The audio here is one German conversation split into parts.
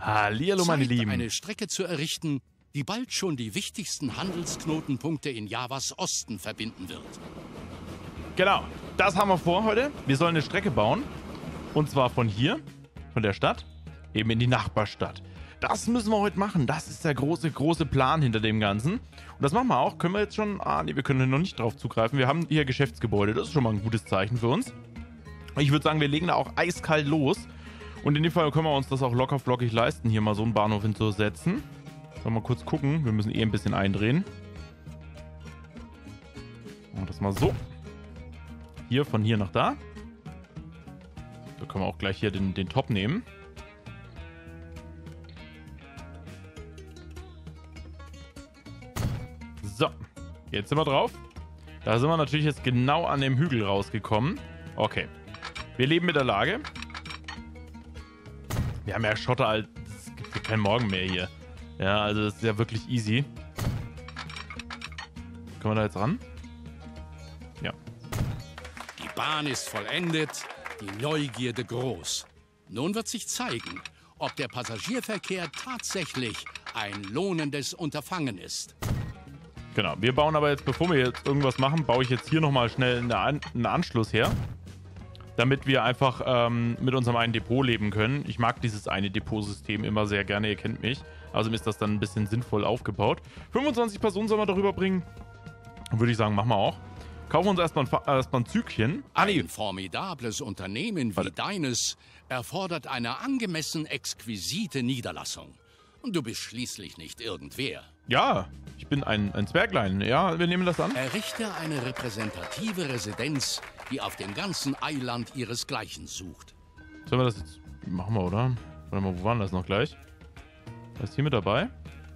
Hallihallo, meine Zeit, Lieben. eine Strecke zu errichten, die bald schon die wichtigsten Handelsknotenpunkte in Javas Osten verbinden wird. Genau, das haben wir vor heute. Wir sollen eine Strecke bauen. Und zwar von hier, von der Stadt, eben in die Nachbarstadt. Das müssen wir heute machen. Das ist der große Plan hinter dem Ganzen. Und das machen wir auch. Können wir jetzt schon... nee, wir können noch nicht drauf zugreifen. Wir haben hier Geschäftsgebäude. Das ist schon mal ein gutes Zeichen für uns. Ich würde sagen, wir legen da auch eiskalt los. Und in dem Fall können wir uns das auch locker flockig leisten, hier mal so einen Bahnhof hinzusetzen. Sollen wir mal kurz gucken. Wir müssen ein bisschen eindrehen. Machen wir das mal so. Hier, von hier nach da. Da können wir auch gleich hier den Top nehmen. So, jetzt sind wir drauf. Da sind wir natürlich jetzt genau an dem Hügel rausgekommen. Okay, wir leben mit der Lage. Wir haben ja Schotter, es gibt ja keinen Morgen mehr hier. Ja, also das ist ja wirklich easy. Können wir da jetzt ran? Ja. Die Bahn ist vollendet, die Neugierde groß. Nun wird sich zeigen, ob der Passagierverkehr tatsächlich ein lohnendes Unterfangen ist. Genau, wir bauen aber jetzt, bevor wir jetzt irgendwas machen, baue ich jetzt hier nochmal schnell einen Anschluss her. Damit wir einfach mit unserem einen Depot leben können. Ich mag dieses eine Depotsystem immer sehr gerne, ihr kennt mich. Außerdem ist das dann ein bisschen sinnvoll aufgebaut. 25 Personen sollen wir darüber bringen. Würde ich sagen, machen wir auch. Kaufen uns erstmal ein Zügchen. Ein formidables Unternehmen wie deines erfordert eine angemessen exquisite Niederlassung. Und du bist schließlich nicht irgendwer. Ja, ich bin ein Zwerglein. Ja, wir nehmen das an. Errichte eine repräsentative Residenz, die auf dem ganzen Eiland ihresgleichen sucht. Sollen wir das jetzt machen wir, oder? Warte mal, wo waren das noch gleich? Was ist hier mit dabei?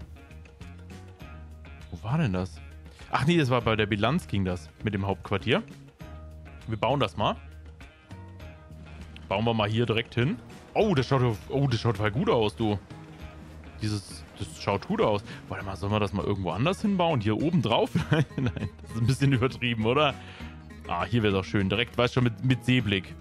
Wo war denn das? Ach nee, das war bei der Bilanz ging das mit dem Hauptquartier. Wir bauen das mal. Bauen wir mal hier direkt hin. Oh, das schaut voll gut aus, du. Das schaut gut aus. Warte mal, sollen wir das mal irgendwo anders hinbauen? Hier oben drauf? Nein, das ist ein bisschen übertrieben, oder? Ah, hier wäre es auch schön. Direkt, weißt du schon, mit Seeblick.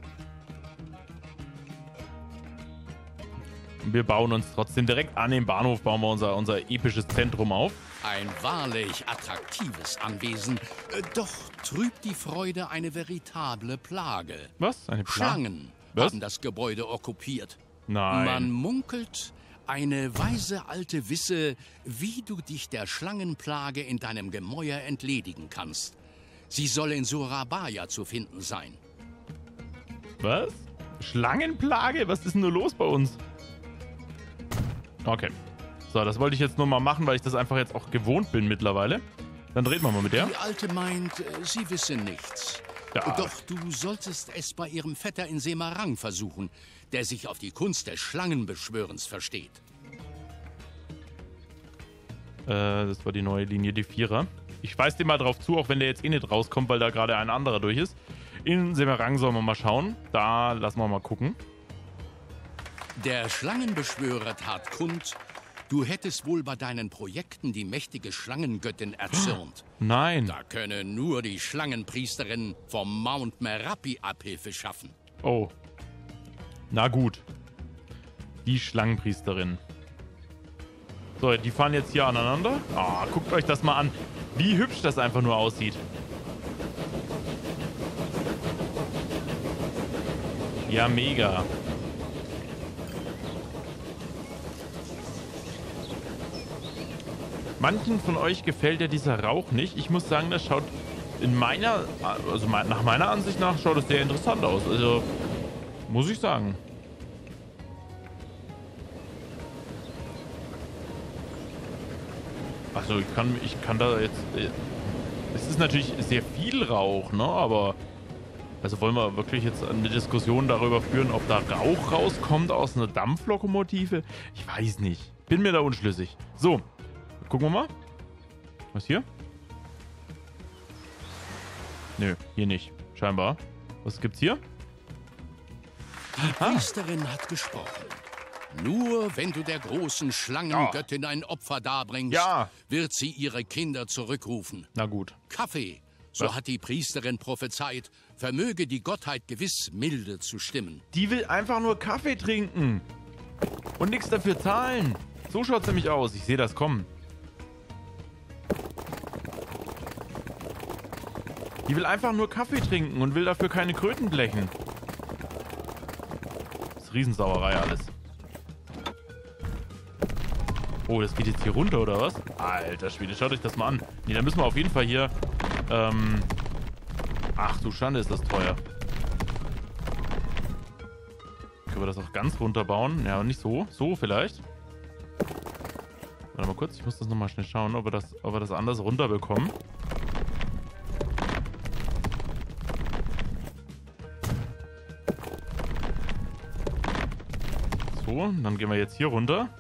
Und wir bauen uns trotzdem direkt an den Bahnhof, bauen wir unser episches Zentrum auf. Ein wahrlich attraktives Anwesen, doch trübt die Freude eine veritable Plage. Was? Eine Plage? Schlangen haben das Gebäude okkupiert. Nein. Man munkelt, eine weise Alte wisse, wie du dich der Schlangenplage in deinem Gemäuer entledigen kannst. Sie soll in Surabaya zu finden sein. Was? Schlangenplage? Was ist denn nur los bei uns? Okay. So, das wollte ich jetzt nur mal machen, weil ich das einfach jetzt auch gewohnt bin mittlerweile. Dann reden wir mal mit der. Die Alte meint, sie wisse nichts. Ja. Doch du solltest es bei ihrem Vetter in Semarang versuchen, der sich auf die Kunst des Schlangenbeschwörens versteht. Das war die neue Linie, die Vierer. Ich weise dir mal drauf zu, auch wenn der jetzt eh nicht rauskommt, weil da gerade ein anderer durch ist. In Semarang sollen wir mal schauen. Da lassen wir mal gucken. Der Schlangenbeschwörer tat kund, du hättest wohl bei deinen Projekten die mächtige Schlangengöttin erzürnt. Nein. Da könne nur die Schlangenpriesterin vom Mount Merapi Abhilfe schaffen. Oh. Na gut. Die Schlangenpriesterin. So, die fahren jetzt hier aneinander. Ah, guckt euch das mal an. Wie hübsch das einfach nur aussieht. Ja, mega. Manchen von euch gefällt ja dieser Rauch nicht. Ich muss sagen, das schaut nach meiner Ansicht nach schaut es sehr interessant aus. Also, muss ich sagen. Also, ich kann da jetzt... Es ist natürlich sehr viel Rauch, ne? Aber... Also wollen wir wirklich jetzt eine Diskussion darüber führen, ob da Rauch rauskommt aus einer Dampflokomotive? Ich weiß nicht. Bin mir da unschlüssig. So, gucken wir mal. Was hier? Nö, hier nicht. Scheinbar. Was gibt's hier? Die Priesterin hat gesprochen. Nur wenn du der großen Schlangengöttin ein Opfer darbringst, wird sie ihre Kinder zurückrufen. Na gut. Kaffee, so hat die Priesterin prophezeit, vermöge die Gottheit gewiss milde zu stimmen. Die will einfach nur Kaffee trinken. Und nichts dafür zahlen. So schaut es nämlich aus. Ich sehe das kommen. Die will einfach nur Kaffee trinken und will dafür keine Kröten blechen. Das ist Riesensauerei alles. Oh, das geht jetzt hier runter, oder was? Alter Schwede, schaut euch das mal an. Nee, da müssen wir auf jeden Fall hier... Ach du Schande, ist das teuer. Können wir das auch ganz runterbauen? Ja, aber nicht so. So vielleicht. Warte mal kurz, ich muss das nochmal schnell schauen, ob wir das anders runterbekommen. So, dann gehen wir jetzt hier runter.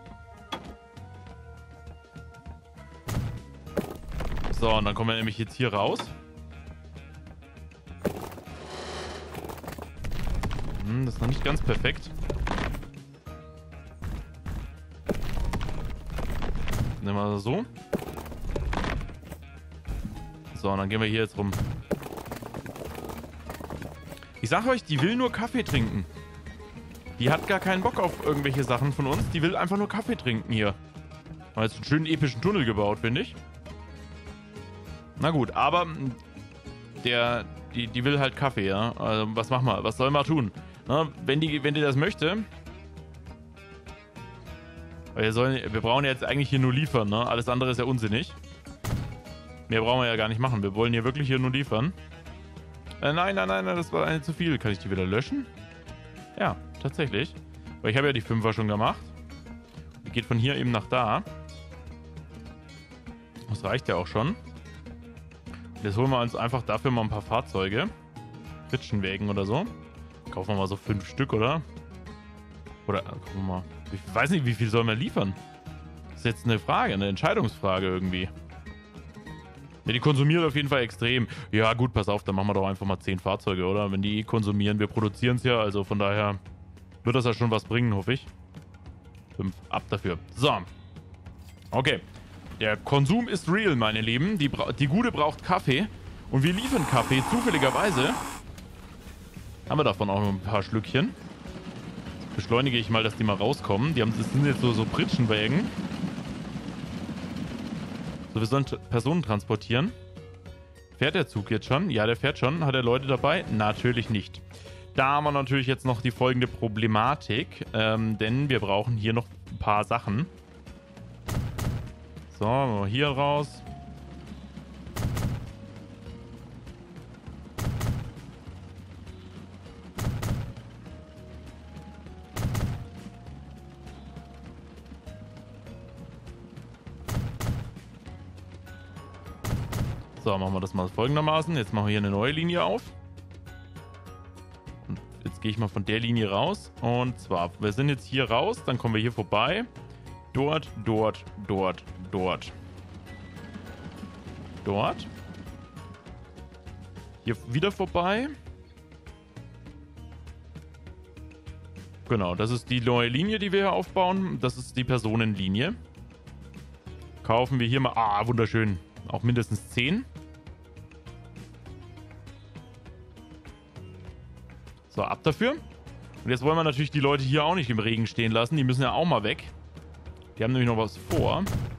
So, und dann kommen wir nämlich jetzt hier raus. Das ist noch nicht ganz perfekt. Nehmen wir das so. So, und dann gehen wir hier jetzt rum. Ich sag euch, die will nur Kaffee trinken. Die hat gar keinen Bock auf irgendwelche Sachen von uns. Die will einfach nur Kaffee trinken hier. Haben jetzt einen schönen epischen Tunnel gebaut, finde ich. Na gut, aber die will halt Kaffee, ja. Also was machen wir? Was soll man tun? Na, wenn die das möchte. Weil wir brauchen jetzt eigentlich hier nur liefern, ne? Alles andere ist ja unsinnig. Mehr brauchen wir ja gar nicht machen. Wir wollen hier wirklich hier nur liefern. Nein, das war eine zu viel. Kann ich die wieder löschen? Ja, tatsächlich. Weil ich habe ja die 5er schon gemacht. Die geht von hier eben nach da. Das reicht ja auch schon. Jetzt holen wir uns einfach dafür mal ein paar Fahrzeuge. Pritschenwägen oder so. Kaufen wir mal so 5 Stück, oder? Oder, gucken wir mal. Ich weiß nicht, wie viel sollen wir liefern? Das ist jetzt eine Frage, eine Entscheidungsfrage irgendwie. Ja, die konsumiert auf jeden Fall extrem. Ja gut, pass auf, dann machen wir doch einfach mal 10 Fahrzeuge, oder? Wenn die konsumieren, wir produzieren es ja, also von daher wird das ja schon was bringen, hoffe ich. 5, ab dafür. So. Okay. Der Konsum ist real, meine Lieben. Die Gute braucht Kaffee. Und wir liefern Kaffee, zufälligerweise. Haben wir davon auch noch ein paar Schlückchen. Jetzt beschleunige ich mal, dass die mal rauskommen. Das sind jetzt so Pritschenwägen. So, wir sollen Personen transportieren. Fährt der Zug jetzt schon? Ja, der fährt schon. Hat er Leute dabei? Natürlich nicht. Da haben wir natürlich jetzt noch die folgende Problematik. Denn wir brauchen hier noch ein paar Sachen. So, mal hier raus. So, machen wir das mal folgendermaßen. Jetzt machen wir hier eine neue Linie auf. Und jetzt gehe ich mal von der Linie raus. Und zwar, wir sind jetzt hier raus, dann kommen wir hier vorbei. Dort. Hier wieder vorbei. Genau, das ist die neue Linie, die wir hier aufbauen. Das ist die Personenlinie. Kaufen wir hier mal... Ah, wunderschön. Auch mindestens 10. So, ab dafür. Und jetzt wollen wir natürlich die Leute hier auch nicht im Regen stehen lassen. Die müssen ja auch mal weg. Die haben nämlich noch was vor.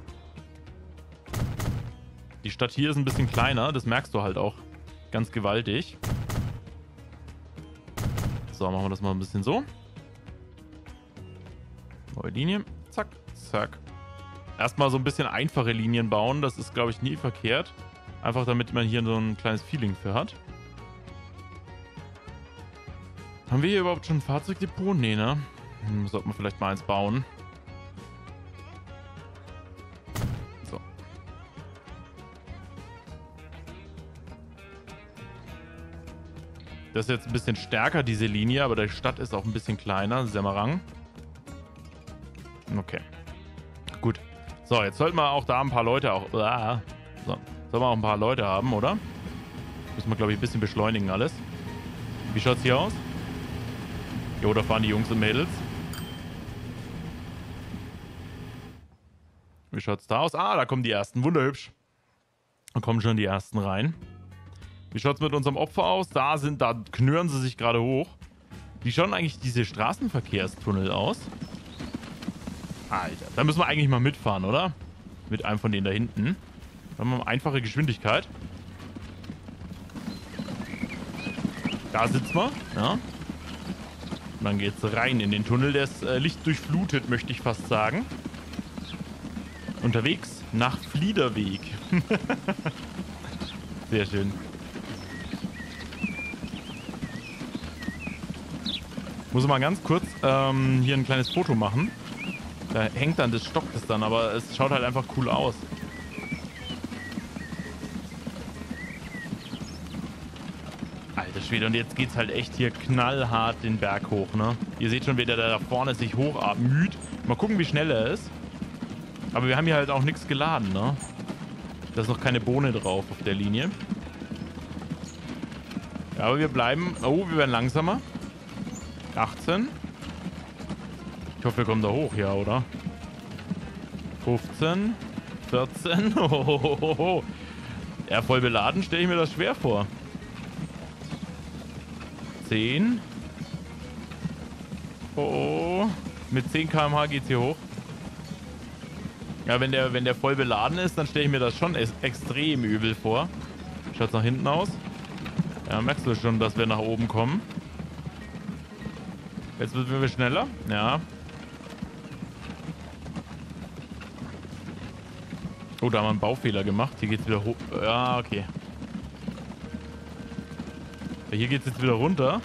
Die Stadt hier ist ein bisschen kleiner. Das merkst du halt auch ganz gewaltig. So, machen wir das mal ein bisschen so. Neue Linie. Zack, zack. Erstmal so ein bisschen einfache Linien bauen. Das ist, glaube ich, nie verkehrt. Einfach damit man hier so ein kleines Feeling für hat. Haben wir hier überhaupt schon ein Fahrzeugdepot? Nee, ne? Sollten wir vielleicht mal eins bauen. So. Das ist jetzt ein bisschen stärker, diese Linie, aber die Stadt ist auch ein bisschen kleiner. Semarang. Okay. Gut. So, jetzt sollten wir auch da ein paar Leute auch... So, sollen wir auch ein paar Leute haben, oder? Müssen wir, glaube ich, ein bisschen beschleunigen alles. Wie schaut's hier aus? Jo, da fahren die Jungs und Mädels. Wie schaut's da aus? Ah, da kommen die ersten. Wunderhübsch. Da kommen schon die ersten rein. Wie schaut's mit unserem Opfer aus? Da knören sie sich gerade hoch. Wie schauen eigentlich diese Straßenverkehrstunnel aus? Alter, da müssen wir eigentlich mal mitfahren, oder? Mit einem von denen da hinten. Dann haben wir eine einfache Geschwindigkeit. Da sitzen wir, ja. Und dann geht's rein in den Tunnel. Der ist lichtdurchflutet, möchte ich fast sagen. Unterwegs nach Fliederweg. Sehr schön. Muss mal ganz kurz hier ein kleines Foto machen. Da hängt dann, das stockt es dann, aber es schaut halt einfach cool aus. Alter Schwede, und jetzt geht's halt echt hier knallhart den Berg hoch, ne? Ihr seht schon, wie der da vorne sich hochmüht. Mal gucken, wie schnell er ist. Aber wir haben hier halt auch nichts geladen, ne? Da ist noch keine Bohne drauf auf der Linie. Ja, aber wir bleiben... Oh, wir werden langsamer. 18. Ich hoffe, wir kommen da hoch, ja, oder? 15. 14. Hohohoho. Ja, voll beladen stelle ich mir das schwer vor. 10. Oh. Mit 10 km/h geht's hier hoch. Ja, wenn der voll beladen ist, dann stelle ich mir das schon extrem übel vor. Schaut's nach hinten aus. Ja, merkst du schon, dass wir nach oben kommen. Jetzt werden wir schneller. Ja. Oh, da haben wir einen Baufehler gemacht. Hier geht's wieder hoch. Ja, okay. Hier geht's jetzt wieder runter.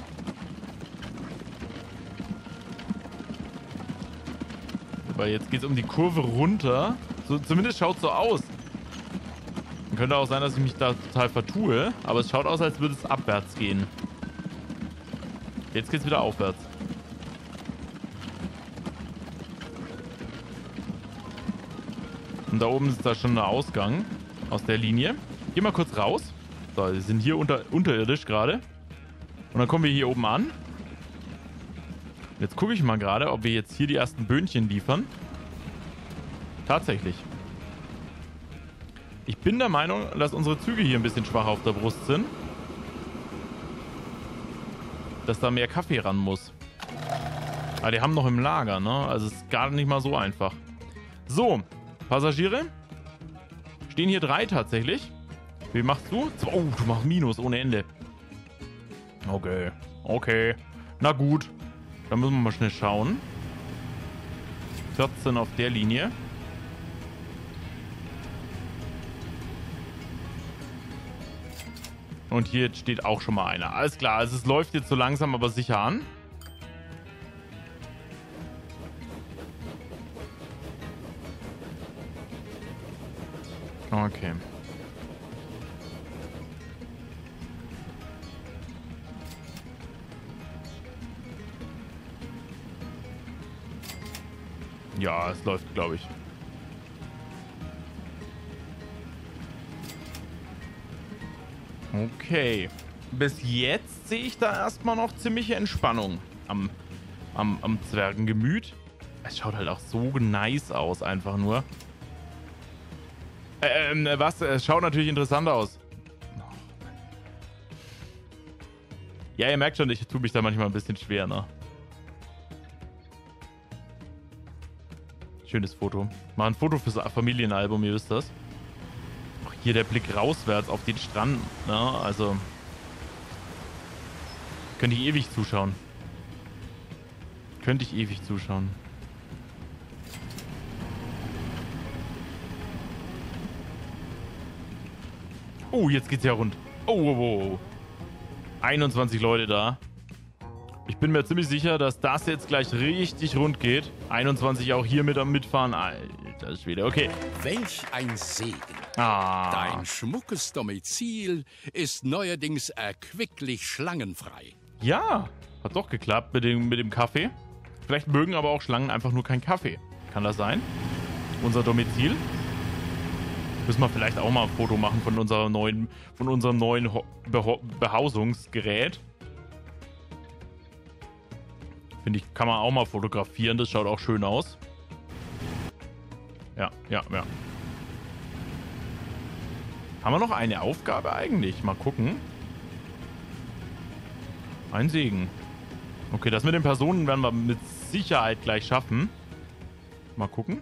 Weil jetzt geht's um die Kurve runter. So, zumindest schaut so aus. Könnte auch sein, dass ich mich da total vertue. Aber es schaut aus, als würde es abwärts gehen. Jetzt geht's wieder aufwärts. Und da oben ist da schon ein Ausgang aus der Linie. Geh mal kurz raus. So, wir sind hier unterirdisch gerade. Und dann kommen wir hier oben an. Jetzt gucke ich mal gerade, ob wir jetzt hier die ersten Böhnchen liefern. Tatsächlich. Ich bin der Meinung, dass unsere Züge hier ein bisschen schwach auf der Brust sind. Dass da mehr Kaffee ran muss. Aber die haben noch im Lager, ne? Also es ist gar nicht mal so einfach. So, Passagiere. Stehen hier 3 tatsächlich. Wie machst du? Oh, du machst Minus ohne Ende. Okay. Okay. Na gut. Dann müssen wir mal schnell schauen. 14 auf der Linie. Und hier steht auch schon mal einer. Alles klar, also es läuft jetzt so langsam, aber sicher an. Okay. Ja, es läuft, glaube ich. Okay. Bis jetzt sehe ich da erstmal noch ziemliche Entspannung am Zwergengemüt. Es schaut halt auch so nice aus, einfach nur. Was? Es schaut natürlich interessant aus. Ja, ihr merkt schon, ich tue mich da manchmal ein bisschen schwer, ne? Schönes Foto. Mal ein Foto fürs Familienalbum, ihr wisst das. Auch hier der Blick rauswärts auf den Strand, ne? Also könnte ich ewig zuschauen. Könnte ich ewig zuschauen. Oh, jetzt geht's ja rund. Oh. 21 Leute da. Ich bin mir ziemlich sicher, dass das jetzt gleich richtig rund geht. 21 auch hier mit am Mitfahren. Alter Schwede, okay. Welch ein Segen. Ah. Dein schmuckes Domizil ist neuerdings erquicklich schlangenfrei. Ja, hat doch geklappt mit dem Kaffee. Vielleicht mögen aber auch Schlangen einfach nur keinen Kaffee. Kann das sein? Unser Domizil. Müssen wir vielleicht auch mal ein Foto machen von unserem neuen Behausungsgerät. Finde ich, kann man auch mal fotografieren. Das schaut auch schön aus. Ja. Haben wir noch eine Aufgabe eigentlich? Mal gucken. Ein Segen. Okay, das mit den Personen werden wir mit Sicherheit gleich schaffen. Mal gucken.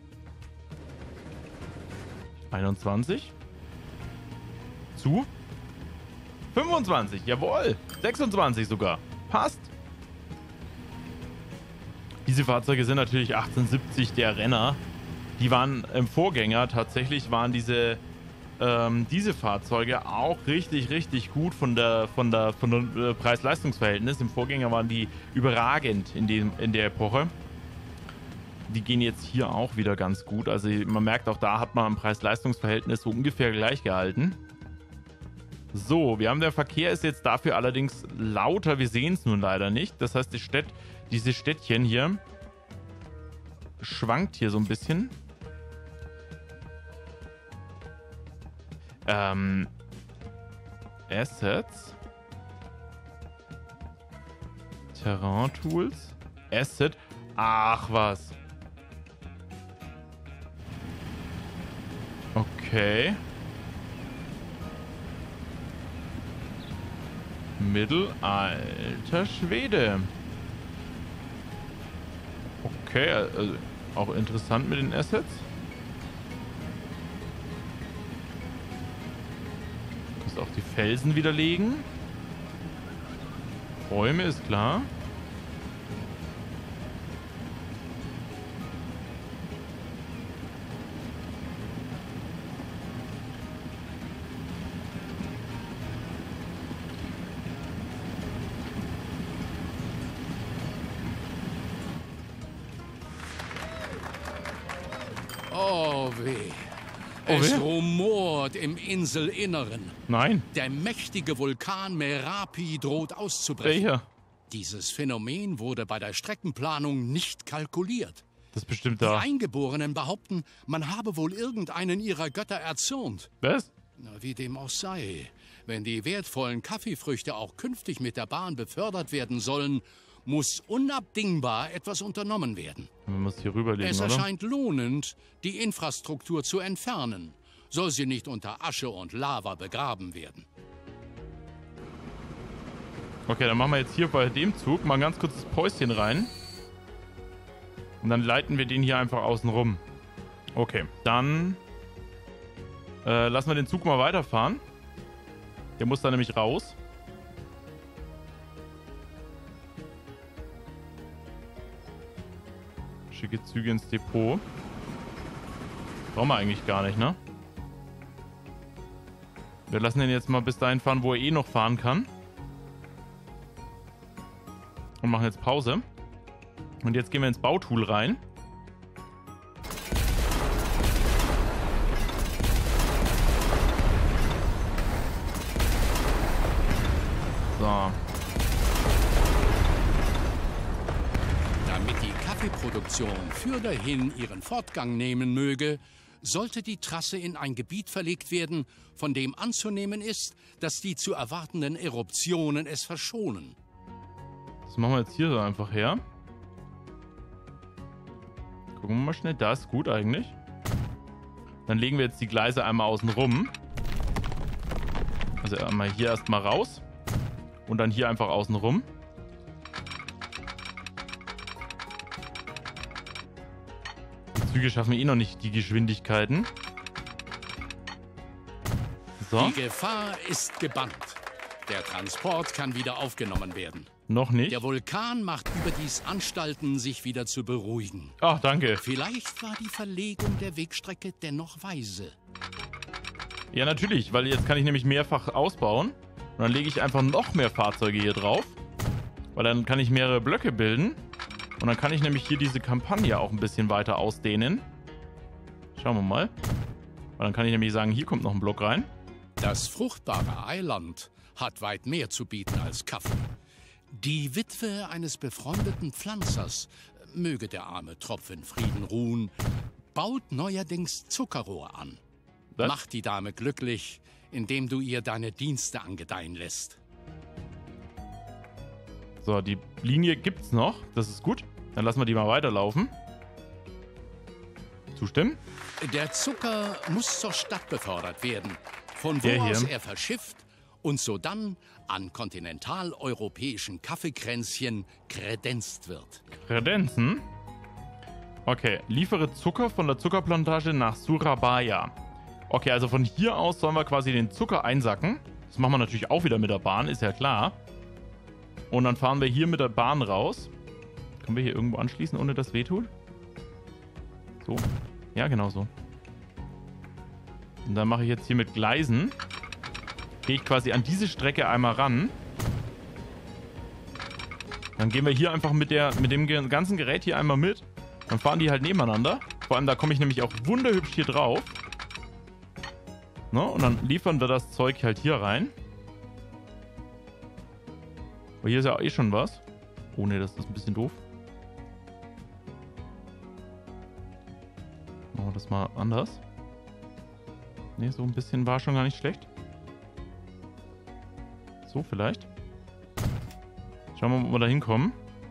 21. Zu. 25. Jawohl. 26 sogar. Passt. Diese Fahrzeuge sind natürlich 1870 der Renner. Die waren im Vorgänger, tatsächlich waren diese Fahrzeuge auch richtig, richtig gut von der Preis-Leistungs-Verhältnis. Im Vorgänger waren die überragend in der Epoche. Die gehen jetzt hier auch wieder ganz gut. Also man merkt auch, da hat man am Preis-Leistungs-Verhältnis so ungefähr gleich gehalten. So, der Verkehr ist jetzt dafür allerdings lauter. Wir sehen es nun leider nicht. Das heißt, dieses Städtchen hier schwankt hier so ein bisschen. Assets. Terrain Tools. Asset. Ach was. Okay. Mittelalter Schwede. Okay, also auch interessant mit den Assets. Du kannst auch die Felsen widerlegen. Bäume ist klar. Oh weh. Es rumort im Inselinneren. Nein. Der mächtige Vulkan Merapi droht auszubrechen. Welcher? Dieses Phänomen wurde bei der Streckenplanung nicht kalkuliert. Das ist bestimmt Die da. Eingeborenen behaupten, man habe wohl irgendeinen ihrer Götter erzürnt. Was? Na, wie dem auch sei. Wenn die wertvollen Kaffeefrüchte auch künftig mit der Bahn befördert werden sollen, muss unabdingbar etwas unternommen werden. Man muss hier rüberlegen, Es oder? erscheint lohnend, die Infrastruktur zu entfernen. Soll sie nicht unter Asche und Lava begraben werden. Okay, dann machen wir jetzt hier bei dem Zug mal ein ganz kurzes Päuschen rein. Und dann leiten wir den hier einfach außen rum. Okay, dann lassen wir den Zug mal weiterfahren. Der muss da nämlich raus. Schicke Züge ins Depot. Brauchen wir eigentlich gar nicht, ne? Wir lassen den jetzt mal bis dahin fahren, wo er eh noch fahren kann. Und machen jetzt Pause. Und jetzt gehen wir ins Bautool rein. So. Damit die Kaffeeproduktion für dahin ihren Fortgang nehmen möge, sollte die Trasse in ein Gebiet verlegt werden, von dem anzunehmen ist, dass die zu erwartenden Eruptionen es verschonen. Das machen wir jetzt hier so einfach her. Gucken wir mal schnell. Da ist gut eigentlich. Dann legen wir jetzt die Gleise einmal außen rum. Also einmal hier erstmal raus. Und dann hier einfach außen rum. Die Züge schaffen eh noch nicht die Geschwindigkeiten. So. Die Gefahr ist gebannt. Der Transport kann wieder aufgenommen werden. Noch nicht. Der Vulkan macht überdies Anstalten, sich wieder zu beruhigen. Ach, danke. Vielleicht war die Verlegung der Wegstrecke dennoch weise. Ja, natürlich, weil jetzt kann ich nämlich mehrfach ausbauen. Und dann lege ich einfach noch mehr Fahrzeuge hier drauf. Weil dann kann ich mehrere Blöcke bilden. Und dann kann ich nämlich hier diese Kampagne auch ein bisschen weiter ausdehnen. Schauen wir mal. Weil dann kann ich nämlich sagen, hier kommt noch ein Block rein. Das fruchtbare Eiland hat weit mehr zu bieten als Kaffee. Die Witwe eines befreundeten Pflanzers, möge der arme Tropf in Frieden ruhen, baut neuerdings Zuckerrohr an. Was? Macht die Dame glücklich, indem du ihr deine Dienste angedeihen lässt. So, die Linie gibt's noch. Das ist gut. Dann lassen wir die mal weiterlaufen. Zustimmen? Der Zucker muss zur Stadt befördert werden, von wo Der hier. aus er verschifft und sodann an kontinentaleuropäischen Kaffeekränzchen kredenzt wird. Kredenzen. Okay, liefere Zucker von der Zuckerplantage nach Surabaya. Okay, also von hier aus sollen wir quasi den Zucker einsacken. Das machen wir natürlich auch wieder mit der Bahn, ist ja klar. Und dann fahren wir hier mit der Bahn raus. Können wir hier irgendwo anschließen, ohne dass wehtut? So. Ja, genau so. Und dann mache ich jetzt hier mit Gleisen. Gehe ich quasi an diese Strecke einmal ran. Dann gehen wir hier einfach mit dem ganzen Gerät hier einmal mit. Dann fahren die halt nebeneinander. Vor allem, da komme ich nämlich auch wunderhübsch hier drauf. Ne? Und dann liefern wir das Zeug halt hier rein. Aber hier ist ja eh schon was. Oh ne, das ist ein bisschen doof. Machen wir das mal anders. Ne, so ein bisschen war schon gar nicht schlecht. So vielleicht. Schauen wir mal, ob wir da hinkommen.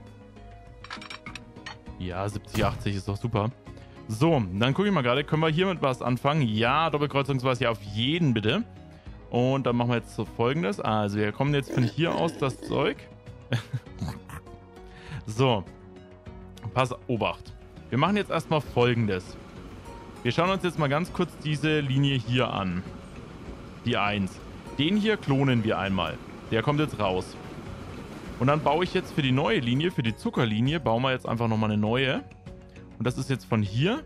Ja, 70, 80 ist doch super. So, dann gucke ich mal gerade. Können wir hier mit was anfangen? Ja, Doppelkreuzungsweise ja auf jeden bitte. Und dann machen wir jetzt so Folgendes. Also, wir kommen jetzt von hier aus das Zeug. So. Pass, Obacht. Wir machen jetzt erstmal Folgendes. Wir schauen uns jetzt mal ganz kurz diese Linie hier an. Die 1. Den hier klonen wir einmal. Der kommt jetzt raus. Und dann baue ich jetzt für die neue Linie, für die Zuckerlinie, bauen wir jetzt einfach nochmal eine neue. Und das ist jetzt von hier.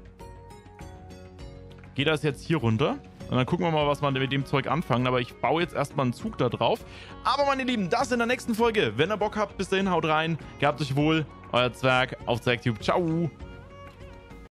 Geht das jetzt hier runter. Und dann gucken wir mal, was wir mit dem Zeug anfangen. Aber ich baue jetzt erstmal einen Zug da drauf. Aber meine Lieben, das in der nächsten Folge. Wenn ihr Bock habt, bis dahin haut rein. Gehabt euch wohl. Euer Zwerg auf ZwergTube. Ciao.